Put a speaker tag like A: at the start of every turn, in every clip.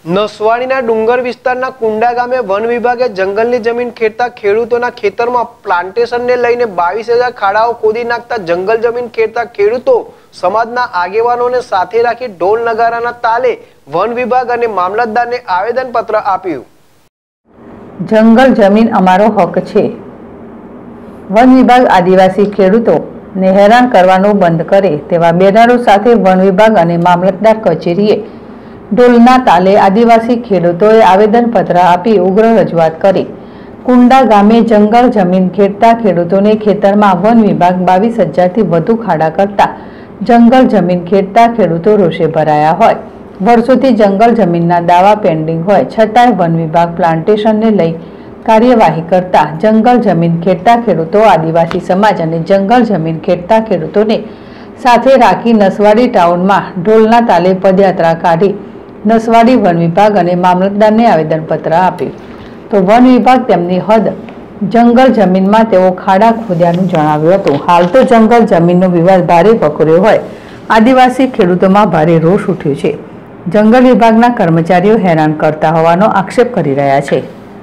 A: નસવાડીના ડુંગર વિસ્તારના કુંડા ગામે વન વિભાગે જંગલની જમીન ખેડતા ખેડૂતોના ખેતરમાં પ્લાન્ટેશનને લઈને 22,000 ખાડાઓ ખોદી નાખતા જંગલ જમીન ખેડતા ખેડૂતો સમાજના આગેવાનોને સાથે રાખી ઢોલ નગારાના તાલે વન વિભાગ અને મામલતદારને આવેદનપત્ર આપ્યું।
B: જંગલ જમીન અમારો હક છે। વન વિભાગ આદિવાસી ખેડૂતોને હેરાન કરવાનું બંધ કરે તેવા બેનરો સાથે વન વિભાગ અને મામલતદાર કચેરીએ ઢોલના તાલે આદિવાસી ખેડૂતોએ આવેદનપત્ર આપી ઉગ્ર રજૂઆત કરી। કુંડા ગામે જંગલ જમીન ખેડતા ખેડૂતોને ખેતરમાં વન વિભાગ 22,000થી વધુ ખાડા કરતા જંગલ જમીન ખેડતા ખેડૂતો રોષે ભરાયા હોય। વર્ષોથી જંગલ જમીનના દાવા પેન્ડિંગ હોય છતાંય વન વિભાગ પ્લાન્ટેશનને લઈ કાર્યવાહી કરતા જંગલ જમીન ખેડતા ખેડૂતો આદિવાસી સમાજ અને જંગલ જમીન ખેડતા ખેડૂતોને સાથે રાખી નસવાડી ટાઉનમાં ઢોલના તાલે પદયાત્રા કાઢી નસવાડી વન વિભાગ અને મામલતદારને આવેદનપત્ર આપ્યું તો વન વિભાગ તેમની હદ જંગલ જમીનમાં તેઓ ખાડા ખોદ્યાનું જણાવ્યું હતું। હાલ તો જંગલ જમીનનો વિવાદ ભારે પકડ્યો હોય આદિવાસી ખેડૂતોમાં ભારે રોષ ઉઠ્યો છે। જંગલ વિભાગના કર્મચારીઓ હેરાન કરતા હોવાનો આક્ષેપ કરી રહ્યા છે।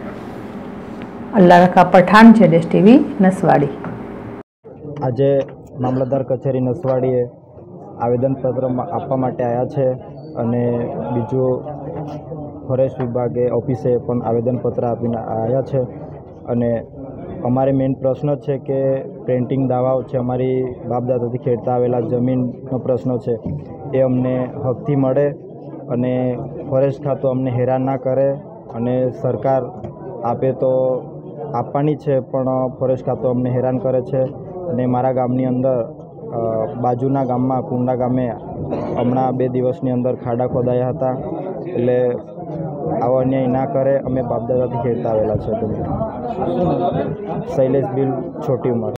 B: અલ્લાહ પઠાણ જેડેશ ટીવી નસવાડી।
C: આજે મામલતદાર કચેરી નસવાડીએ આવેદનપત્ર આપવા માટે આવ્યા છે અને બીજું ફોરેસ્ટ વિભાગે ઓફિસે પણ આવેદનપત્ર આપીને આવ્યા છે અને અમારે મેઇન પ્રશ્ન છે કે પેન્ટિંગ દાવાઓ છે અમારી બાપદાદાથી ખેડતા આવેલા જમીનનો પ્રશ્ન છે એ અમને હકથી મળે અને ફોરેસ્ટ ખાતું અમને હેરાન ના કરે અને સરકાર આપે તો આપવાની છે પણ ફોરેસ્ટ ખાતું અમને હેરાન કરે છે। અને મારા ગામની અંદર બાજુના ગામમાં કુંડા ગામે હમણાં 2 દિવસની અંદર ખાડા ખોદાયા હતા એટલે આવો અન્યાય ના કરે। અમે બાપદાદાથી ખેડતા આવેલા છે। શૈલેષ બિલ છોટી ઉંમર।